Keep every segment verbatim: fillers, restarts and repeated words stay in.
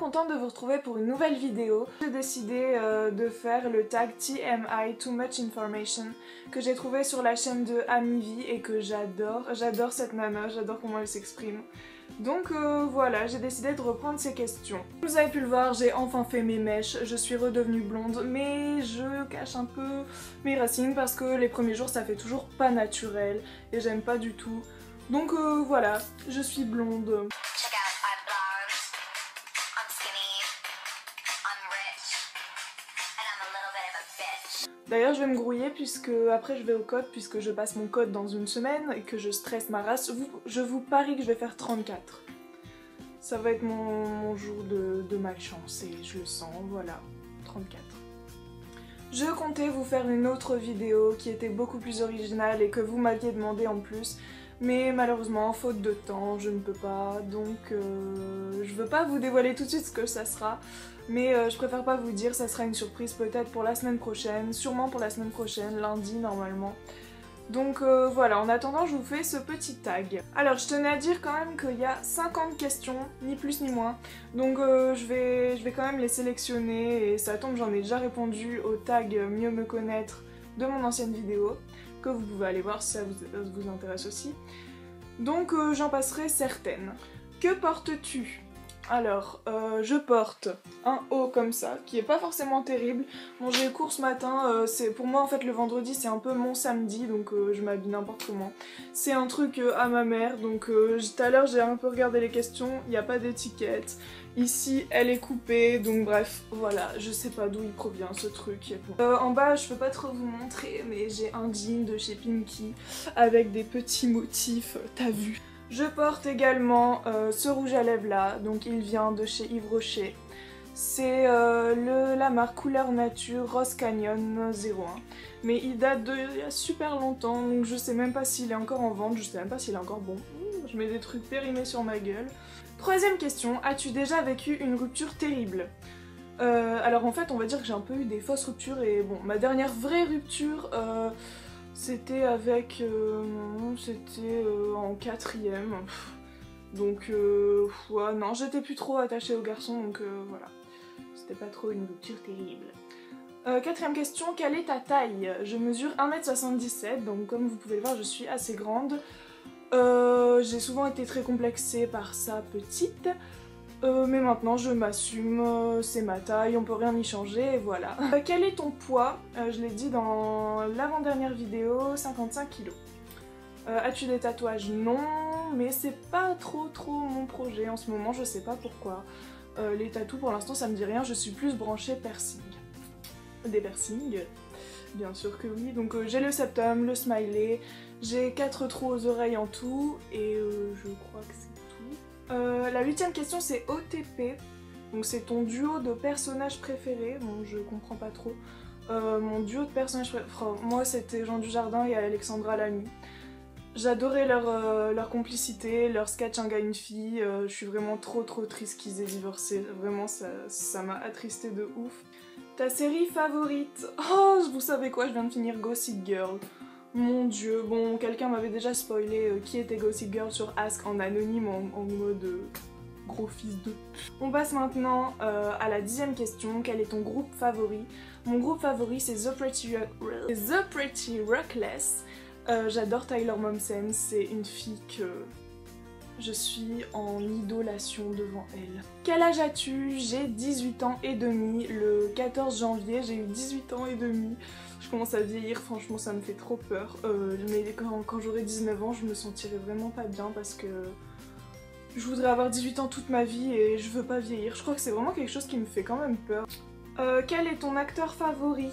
contente de vous retrouver pour une nouvelle vidéo. J'ai décidé euh, de faire le tag T M I, Too Much Information, que j'ai trouvé sur la chaîne de Amivi et que j'adore. J'adore cette nana, j'adore comment elle s'exprime. Donc euh, voilà, j'ai décidé de reprendre ces questions. Vous avez pu le voir, j'ai enfin fait mes mèches, je suis redevenue blonde, mais je cache un peu mes racines parce que les premiers jours ça fait toujours pas naturel et j'aime pas du tout. Donc euh, voilà, je suis blonde. D'ailleurs je vais me grouiller puisque après je vais au code puisque je passe mon code dans une semaine et que je stresse ma race. Vous, je vous parie que je vais faire trente-quatre. Ça va être mon, mon jour de, de malchance et je le sens, voilà, trente-quatre. Je comptais vous faire une autre vidéo qui était beaucoup plus originale et que vous m'aviez demandé en plus. Mais malheureusement, faute de temps, je ne peux pas, donc euh, je veux pas vous dévoiler tout de suite ce que ça sera, mais euh, je préfère pas vous dire, ça sera une surprise peut-être pour la semaine prochaine, sûrement pour la semaine prochaine, lundi normalement. Donc euh, voilà, en attendant je vous fais ce petit tag. Alors je tenais à dire quand même qu'il y a cinquante questions, ni plus ni moins, donc euh, je, vais, je vais quand même les sélectionner et ça tombe, j'en ai déjà répondu au tag mieux me connaître de mon ancienne vidéo, que vous pouvez aller voir si ça vous, ça vous intéresse aussi. Donc euh, j'en passerai certaines. Que portes-tu? Alors, euh, je porte un haut comme ça, qui est pas forcément terrible. Bon, j'ai eu cours ce matin, euh, c'est pour moi en fait le vendredi c'est un peu mon samedi, donc euh, je m'habille n'importe comment. C'est un truc euh, à ma mère, donc euh, tout à l'heure j'ai un peu regardé les questions, il n'y a pas d'étiquette. Ici elle est coupée, donc bref, voilà, je sais pas d'où il provient ce truc. Bon. Euh, en bas je peux pas trop vous montrer, mais j'ai un jean de chez Pinky avec des petits motifs, t'as vu? Je porte également euh, ce rouge à lèvres là, donc il vient de chez Yves Rocher. C'est euh, la marque Couleur Nature Rose Canyon zéro un. Mais il date de il y a super longtemps, donc je sais même pas s'il est encore en vente, je sais même pas s'il est encore bon. Mmh, je mets des trucs périmés sur ma gueule. Troisième question, as-tu déjà vécu une rupture terrible? euh, Alors en fait on va dire que j'ai un peu eu des fausses ruptures et bon, ma dernière vraie rupture... Euh, C'était avec... Euh, c'était euh, en quatrième. Donc, euh, ouais, non, j'étais plus trop attachée aux garçons, donc euh, voilà. C'était pas trop une rupture terrible. Euh, quatrième question, quelle est ta taille? Je mesure un mètre soixante-dix-sept, donc comme vous pouvez le voir, je suis assez grande. Euh, j'ai souvent été très complexée par sa petite. Euh, mais maintenant je m'assume, euh, c'est ma taille, on peut rien y changer et voilà. Euh, quel est ton poids? euh, Je l'ai dit dans l'avant-dernière vidéo, cinquante-cinq kilos. Euh, As-tu des tatouages? Non, mais c'est pas trop trop mon projet en ce moment, je sais pas pourquoi. Euh, les tatous pour l'instant ça me dit rien, je suis plus branchée piercing. Des piercings? Bien sûr que oui, donc euh, j'ai le septum, le smiley, j'ai quatre trous aux oreilles en tout et euh, je crois que c'est... Euh, la huitième question c'est O T P, donc c'est ton duo de personnages préférés, bon je comprends pas trop. Euh, mon duo de personnages préférés, enfin, moi c'était Jean Dujardin et Alexandra Lamy. J'adorais leur, euh, leur complicité, leur sketch un gars une fille, euh, je suis vraiment trop trop triste qu'ils aient divorcé, vraiment ça ça m'a attristée de ouf. Ta série favorite? Oh vous savez quoi, je viens de finir Gossip Girl. Mon dieu, bon, quelqu'un m'avait déjà spoilé euh, qui était Gossip Girl sur Ask en anonyme, en, en mode euh, gros fils de... On passe maintenant euh, à la dixième question, quel est ton groupe favori? Mon groupe favori c'est The Pretty, The Pretty Reckless. Euh, J'adore Tyler Momsen, c'est une fille que je suis en idolation devant elle. Quel âge as-tu? J'ai dix-huit ans et demi, le quatorze janvier j'ai eu dix-huit ans et demi. Je commence à vieillir, franchement ça me fait trop peur, euh, mais quand, quand j'aurai dix-neuf ans je me sentirai vraiment pas bien parce que je voudrais avoir dix-huit ans toute ma vie et je veux pas vieillir. Je crois que c'est vraiment quelque chose qui me fait quand même peur. Euh, quel est ton acteur favori?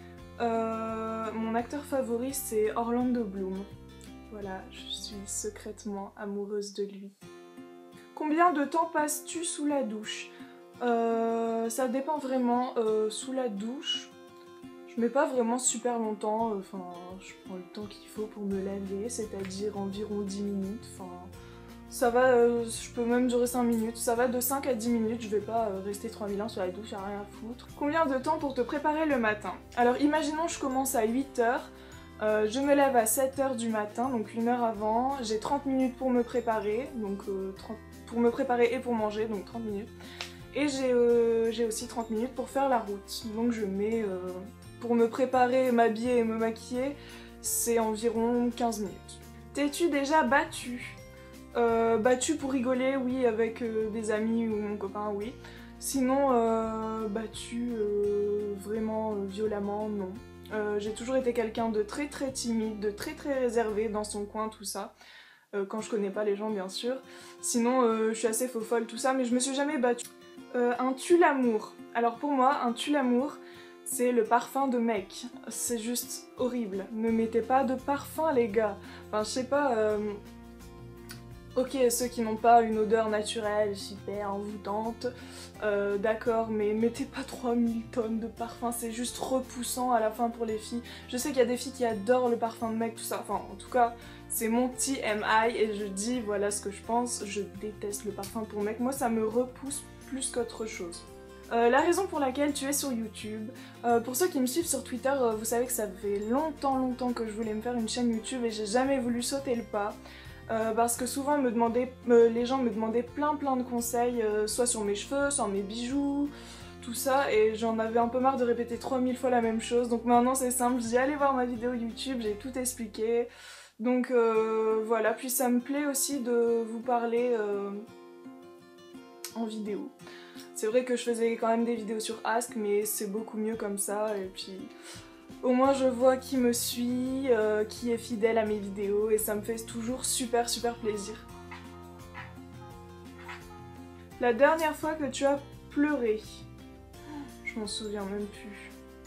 euh, Mon acteur favori c'est Orlando Bloom. Voilà, je suis secrètement amoureuse de lui. Combien de temps passes-tu sous la douche? euh, Ça dépend vraiment, euh, sous la douche... Je mets pas vraiment super longtemps, enfin je prends le temps qu'il faut pour me laver, c'est-à-dire environ dix minutes, enfin ça va, euh, je peux même durer cinq minutes, ça va de cinq à dix minutes, je vais pas euh, rester trois mille ans sur la douche, y'a rien à foutre. Combien de temps pour te préparer le matin? Alors imaginons je commence à huit heures, euh, je me lève à sept heures du matin, donc une heure avant, j'ai trente minutes pour me préparer, donc euh, trente, pour me préparer et pour manger, donc trente minutes. Et j'ai euh, aussi trente minutes pour faire la route. Donc je mets, euh, pour me préparer, m'habiller et me maquiller, c'est environ quinze minutes. T'es-tu déjà battue? euh, Battue pour rigoler, oui, avec euh, des amis ou mon copain, oui. Sinon, euh, battue euh, vraiment euh, violemment, non. Euh, j'ai toujours été quelqu'un de très très timide, de très très réservé dans son coin, tout ça. Euh, quand je connais pas les gens, bien sûr. Sinon, euh, je suis assez faux-folle, tout ça, mais je me suis jamais battue. Euh, un tue-l'amour. Alors pour moi, un tue-l'amour, c'est le parfum de mec. C'est juste horrible. Ne mettez pas de parfum, les gars. Enfin, je sais pas... Euh... Ok, ceux qui n'ont pas une odeur naturelle super envoûtante, euh, d'accord, mais mettez pas trois mille tonnes de parfum, c'est juste repoussant à la fin pour les filles. Je sais qu'il y a des filles qui adorent le parfum de mec, tout ça, enfin en tout cas, c'est mon T M I et je dis voilà ce que je pense, je déteste le parfum pour mec, moi ça me repousse plus qu'autre chose. Euh, la raison pour laquelle tu es sur YouTube, euh, pour ceux qui me suivent sur Twitter, euh, vous savez que ça fait longtemps longtemps que je voulais me faire une chaîne YouTube et j'ai jamais voulu sauter le pas. Euh, parce que souvent me demandaient, euh, les gens me demandaient plein plein de conseils, euh, soit sur mes cheveux, sur mes bijoux, tout ça, et j'en avais un peu marre de répéter trois mille fois la même chose, donc maintenant c'est simple, j'ai allé voir ma vidéo YouTube, j'ai tout expliqué, donc euh, voilà, puis ça me plaît aussi de vous parler euh, en vidéo. C'est vrai que je faisais quand même des vidéos sur Ask, mais c'est beaucoup mieux comme ça, et puis... Au moins je vois qui me suit, euh, qui est fidèle à mes vidéos et ça me fait toujours super super plaisir. La dernière fois que tu as pleuré, je m'en souviens même plus.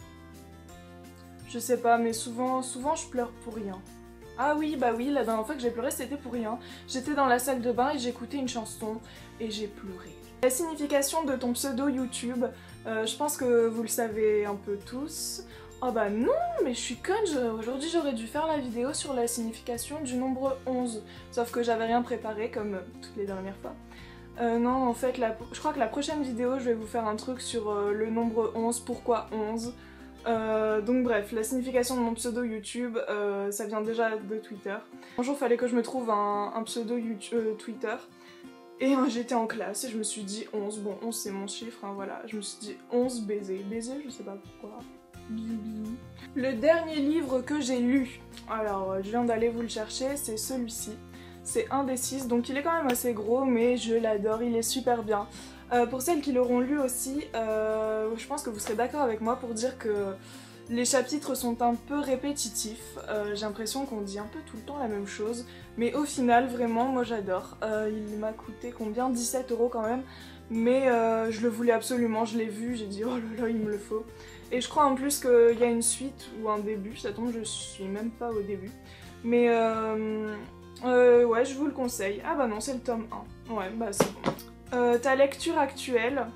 Je sais pas, mais souvent, souvent je pleure pour rien. Ah oui, bah oui, la dernière fois que j'ai pleuré c'était pour rien. J'étais dans la salle de bain et j'écoutais une chanson et j'ai pleuré. La signification de ton pseudo YouTube, euh, je pense que vous le savez un peu tous. Oh bah non, mais je suis conne, aujourd'hui j'aurais dû faire la vidéo sur la signification du nombre onze, sauf que j'avais rien préparé comme toutes les dernières fois. Euh, non, en fait, la, je crois que la prochaine vidéo, je vais vous faire un truc sur euh, le nombre onze, pourquoi onze. Euh, donc bref, la signification de mon pseudo YouTube, euh, ça vient déjà de Twitter. Un jour, il fallait que je me trouve un, un pseudo YouTube, euh, Twitter, et euh, j'étais en classe et je me suis dit onze, bon onze c'est mon chiffre, hein, voilà, je me suis dit onze baiser, baiser je sais pas pourquoi. Bisous bisous. Le dernier livre que j'ai lu, alors je viens d'aller vous le chercher, c'est celui-ci. C'est un des six, donc il est quand même assez gros, mais je l'adore, il est super bien. Euh, pour celles qui l'auront lu aussi, euh, je pense que vous serez d'accord avec moi pour dire que les chapitres sont un peu répétitifs. Euh, j'ai l'impression qu'on dit un peu tout le temps la même chose, mais au final, vraiment, moi j'adore. Euh, il m'a coûté combien? dix-sept euros quand même, mais euh, je le voulais absolument, je l'ai vu, j'ai dit oh là là, il me le faut. Et je crois en plus qu'il y a une suite ou un début, ça tombe, je suis même pas au début. Mais euh, euh, ouais, je vous le conseille. Ah bah non, c'est le tome un. Ouais, bah c'est bon. Euh, ta lecture actuelle.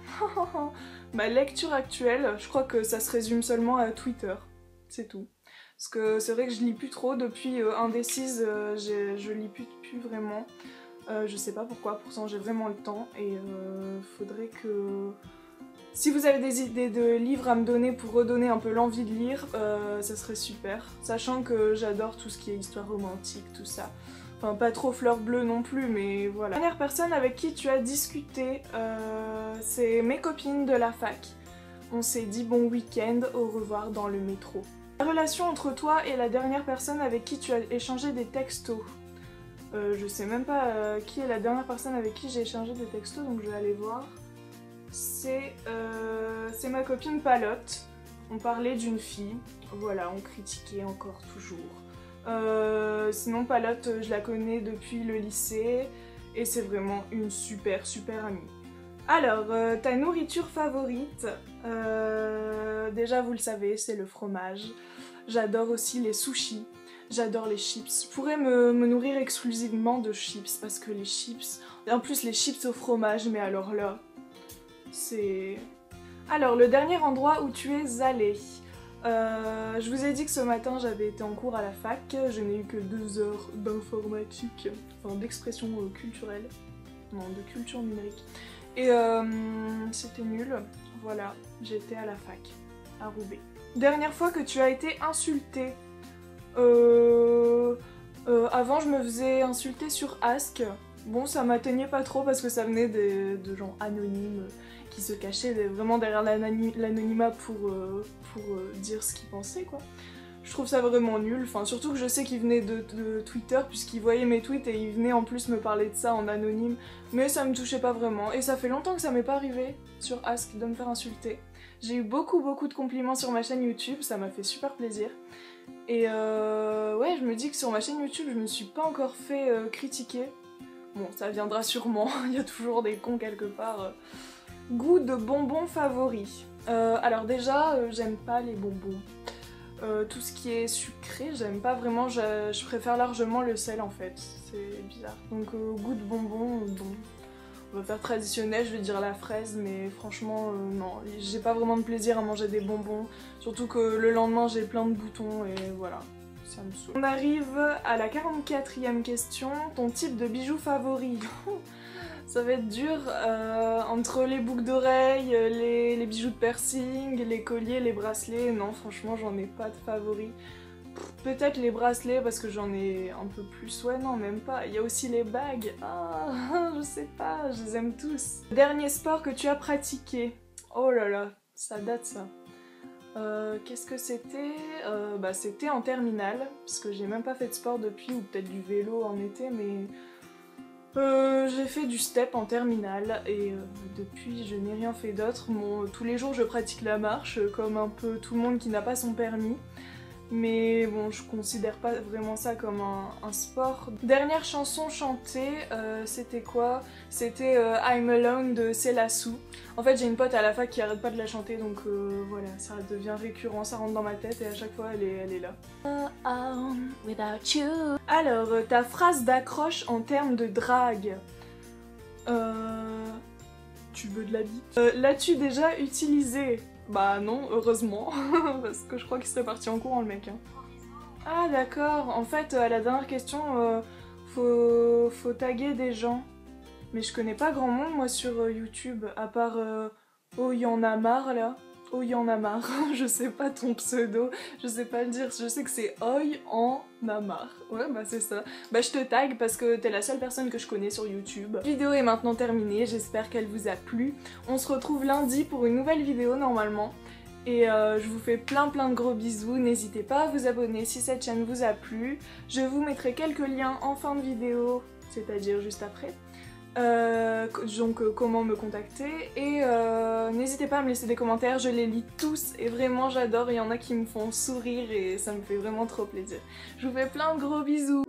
Ma lecture actuelle, je crois que ça se résume seulement à Twitter. C'est tout. Parce que c'est vrai que je lis plus trop. Depuis euh, Indécise, euh, je lis plus, plus vraiment. Euh, je sais pas pourquoi, pourtant j'ai vraiment le temps. Et euh, faudrait que... Si vous avez des idées de livres à me donner pour redonner un peu l'envie de lire, euh, ça serait super. Sachant que j'adore tout ce qui est histoire romantique, tout ça. Enfin, pas trop fleur bleue non plus, mais voilà. La dernière personne avec qui tu as discuté, euh, c'est mes copines de la fac. On s'est dit bon week-end, au revoir dans le métro. La relation entre toi et la dernière personne avec qui tu as échangé des textos. Euh, je sais même pas euh, qui est la dernière personne avec qui j'ai échangé des textos, donc je vais aller voir. C'est euh, ma copine Palotte. On parlait d'une fille, voilà, on critiquait encore toujours. Euh, sinon Palotte, je la connais depuis le lycée et c'est vraiment une super super amie. Alors, euh, ta nourriture favorite, euh, déjà vous le savez, c'est le fromage. J'adore aussi les sushis, j'adore les chips. Je pourrais me, me nourrir exclusivement de chips parce que les chips, en plus les chips au fromage, mais alors là... C'est... Alors, le dernier endroit où tu es allé. Euh, je vous ai dit que ce matin j'avais été en cours à la fac, je n'ai eu que deux heures d'informatique, enfin d'expression euh, culturelle, non, de culture numérique. Et euh, c'était nul, voilà, j'étais à la fac, à Roubaix. Dernière fois que tu as été insultée. Euh, euh, avant je me faisais insulter sur Ask. bon, ça m'atteignait pas trop parce que ça venait de, de gens anonymes qui se cachaient vraiment derrière l'anonymat pour, euh, pour euh, dire ce qu'ils pensaient, quoi. Je trouve ça vraiment nul, enfin surtout que je sais qu'il venait de, de Twitter puisqu'il voyait mes tweets et il venait en plus me parler de ça en anonyme, mais ça me touchait pas vraiment et ça fait longtemps que ça m'est pas arrivé sur Ask de me faire insulter. J'ai eu beaucoup beaucoup de compliments sur ma chaîne YouTube, ça m'a fait super plaisir. Et euh, ouais, je me dis que sur ma chaîne YouTube je me suis pas encore fait euh, critiquer. Bon, ça viendra sûrement, il y a toujours des cons quelque part. Goût de bonbons favoris. Euh, alors déjà, euh, j'aime pas les bonbons. Euh, tout ce qui est sucré, j'aime pas vraiment, je, je préfère largement le sel en fait, c'est bizarre. Donc euh, goût de bonbon, bon, on va faire traditionnel, je vais dire la fraise, mais franchement euh, non, j'ai pas vraiment de plaisir à manger des bonbons, surtout que le lendemain j'ai plein de boutons et voilà, ça me saoule. On arrive à la quarante-quatrième question, ton type de bijoux favori. Ça va être dur, euh, entre les boucles d'oreilles, les, les bijoux de piercing, les colliers, les bracelets, non franchement j'en ai pas de favoris. Peut-être les bracelets parce que j'en ai un peu plus, ouais non même pas. Il y a aussi les bagues, ah je sais pas, je les aime tous. Dernier sport que tu as pratiqué, oh là là, ça date ça. Euh, Qu'est-ce que c'était euh, Bah c'était en terminale, parce que j'ai même pas fait de sport depuis, ou peut-être du vélo en été, mais... Euh, j'ai fait du step en terminale et euh, depuis je n'ai rien fait d'autre. Bon, tous les jours je pratique la marche comme un peu tout le monde qui n'a pas son permis. Mais bon, je considère pas vraiment ça comme un, un sport. Dernière chanson chantée, euh, c'était quoi? C'était euh, I'm Alone de Célassou. En fait j'ai une pote à la fac qui arrête pas de la chanter donc euh, voilà, ça devient récurrent, ça rentre dans ma tête et à chaque fois elle est, elle est là. Uh, without you. Alors, ta phrase d'accroche en termes de drague. Euh... Tu veux de la bite? euh, L'as-tu déjà utilisé? Bah non, heureusement, parce que je crois qu'il serait parti en courant le mec. Hein. Ah d'accord, en fait à la dernière question, euh, faut, faut taguer des gens. Mais je connais pas grand monde moi sur euh, YouTube, à part euh, Oh y'en a marre là. Oh y'en a marre, je sais pas ton pseudo, je sais pas le dire, je sais que c'est Oi en a marre. Ouais bah c'est ça. Bah je te tag parce que t'es la seule personne que je connais sur YouTube. La vidéo est maintenant terminée, j'espère qu'elle vous a plu. On se retrouve lundi pour une nouvelle vidéo normalement. Et euh, je vous fais plein plein de gros bisous, n'hésitez pas à vous abonner si cette chaîne vous a plu. Je vous mettrai quelques liens en fin de vidéo, c'est-à-dire juste après. Euh, donc euh, comment me contacter et euh, n'hésitez pas à me laisser des commentaires, je les lis tous et vraiment j'adore, il y en a qui me font sourire et ça me fait vraiment trop plaisir. Je vous fais plein de gros bisous.